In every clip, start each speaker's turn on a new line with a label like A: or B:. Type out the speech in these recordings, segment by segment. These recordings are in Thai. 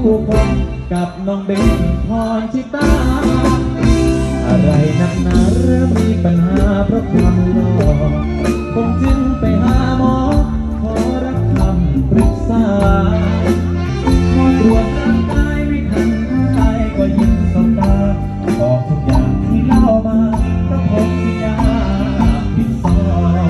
A: ผูกพันกับน้องเบนพรชิตาอะไรนักหนาเริ่มมีปัญหาเพราะความหล่อผมจึงไปหาหมอขอรับคำปรึกษาหมอตรวจร่างกายไม่ทันเท่าไรก็ยิ้มสบตาบอกทุกอย่างที่เล่ามาเพราะผมที่ยาผิดซ้อน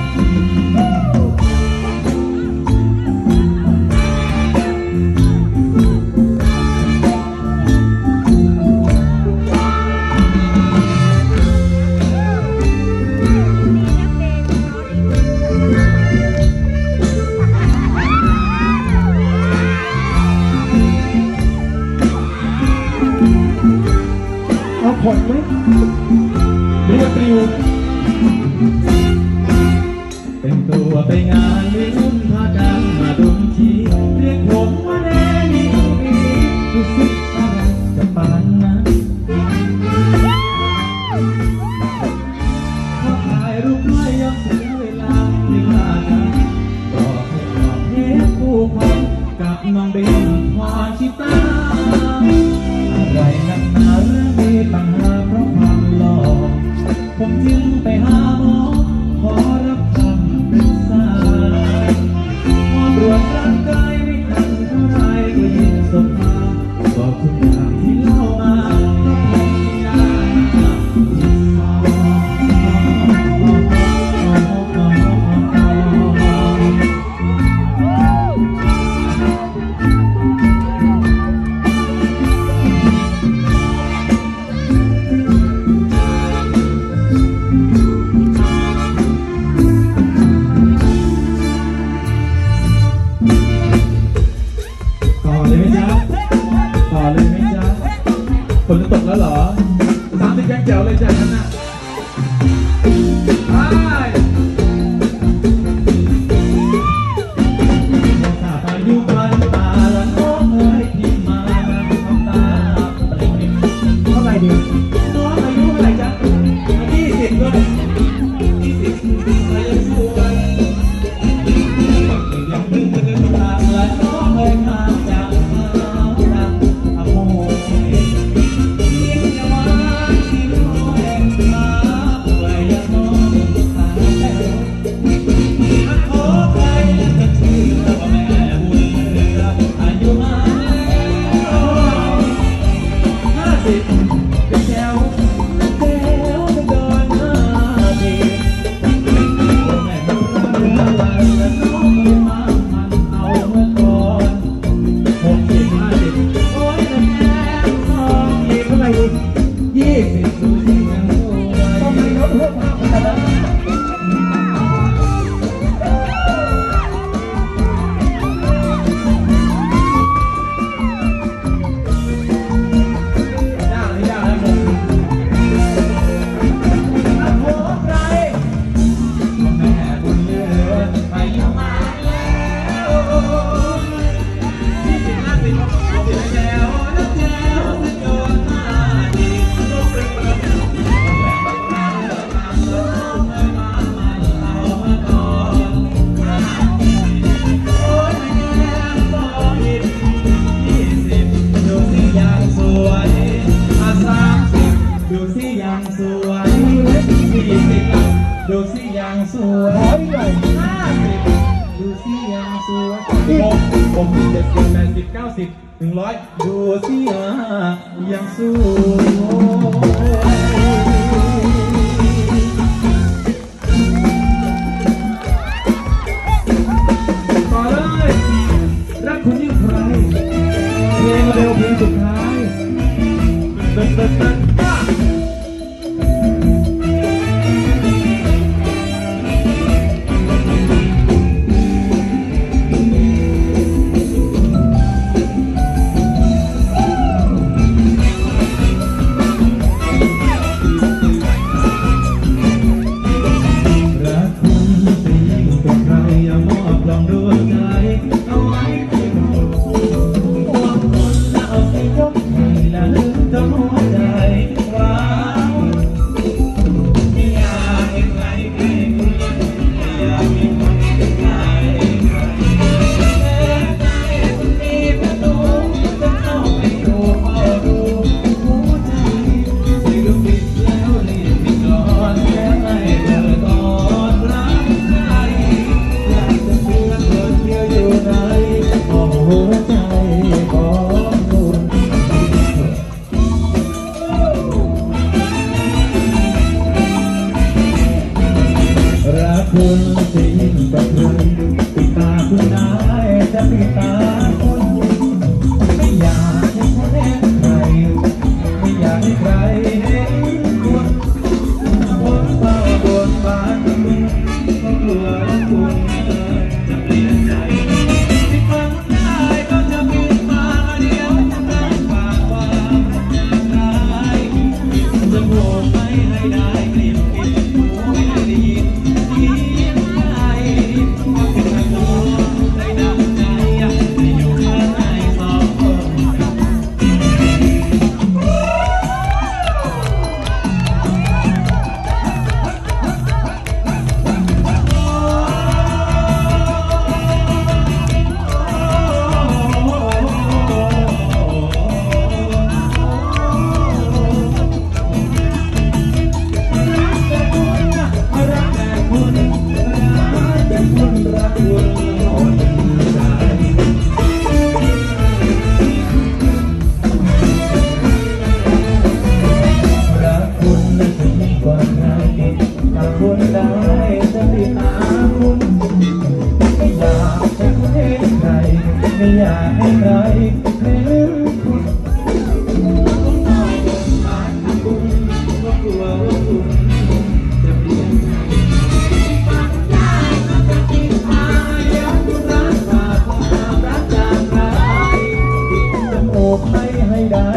A: ผลไหมเรียบปลิวเป็นตัวไปงานเลี้ยงพากันมาดมทีเรียกผมว่าแน่นี่รู้สึกอะไรกับปานนั้นพอถ่ายรูปไม่ยอมเสียเวลาที่พากันก็ให้ออกเทปผู้คนกับน้องเบนพรชิตาอะไรนักหนาเรื่องมีปัญหาเพราะความหล่อผมจึงไปหาหมอขอรับคำปรึกษาหมอตรวจร่างกายไม่ทันเท่าไรก็ยิ้มสบตาบอกทุกอย่างที่เล่ามาเพราะผมที่ยากที่ซ้อนฝนจะตกแล้วเหรอ30ยังแจ๋วเลยจ้ะนั่นน่ะถ้าไปอยู่บ้านตาละน้องเอ้ยพี่มาทำตาเท่าไหร่ดีน้องอายุเท่าไหร่จ๊ะ20ด้วย20อายุสวยยังนึกถึงทางละน้องเอ้ยมาจากดูสิยังสวยดูสิยังสวยผม70 80 90 100ดูสิยังสวยต่อเลยรักคุณยิ่งใครเพลงเร็วเพลงสุดท้ายเดิน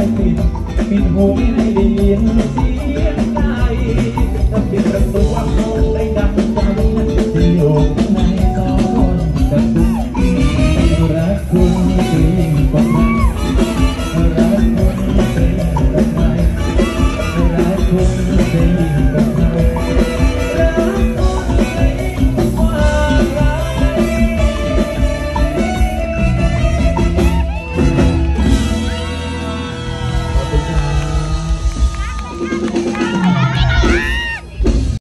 A: ปิดหูไม่ให้ได้ยินเสี